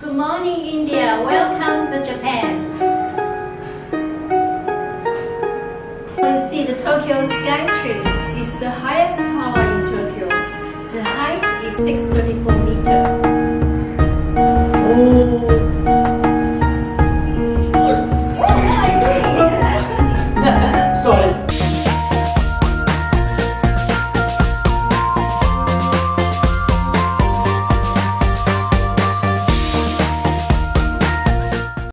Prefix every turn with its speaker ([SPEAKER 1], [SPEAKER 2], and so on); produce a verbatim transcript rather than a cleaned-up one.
[SPEAKER 1] Good morning, India. Welcome to Japan. You see the Tokyo Sky Tree is the highest tower in Tokyo. The height is six hundred thirty-four